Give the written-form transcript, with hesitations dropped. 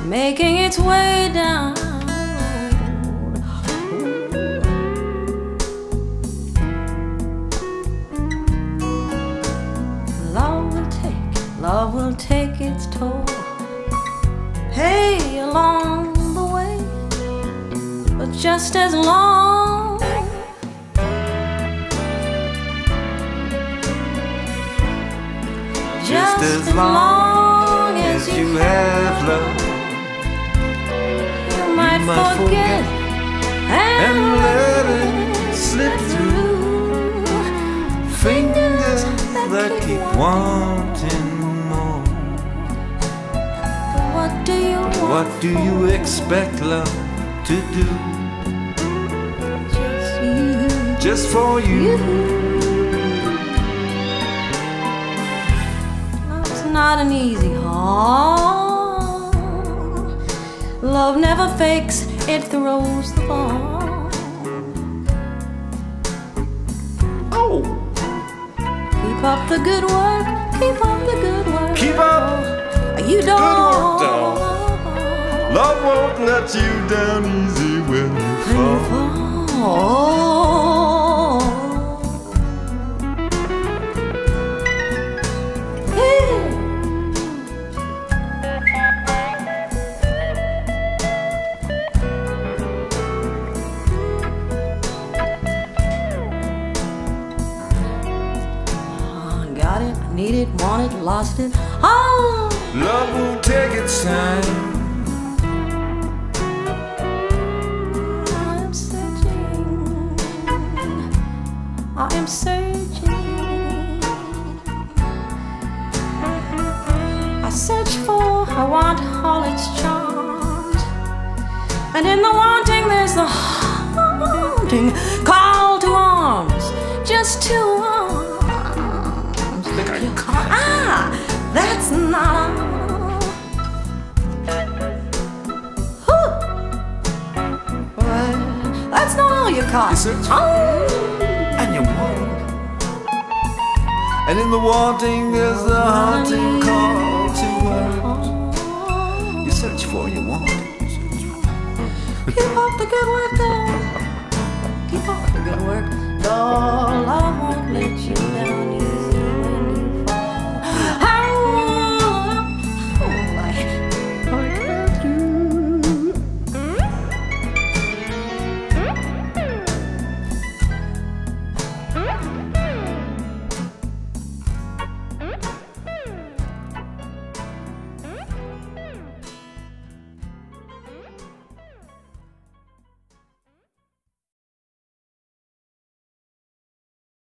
making its way down. Love will take its toll, hey, along the way, but just as long as you have love, you might forget and let it slip through fingers that keep wanting. What do you expect love to do? Just for you. Love's not an easy haul. Love never fakes, it throws the ball. Oh! Keep up the good work, keep up the good work. Keep up! You don't. Good work, dog. Love won't let you down easy when you fall. Hey. Got it, need it, want it, lost it. Oh. Love will take its time. I am searching. I search for, I want all its charms, and in the wanting there's the haunting call to arms, just to arms. That's not all. Well, that's not all you caught. You search and you want, and in the wanting there's the haunting call to words. You search for, you want. Keep up the good work, though. Keep up the good work, though. Love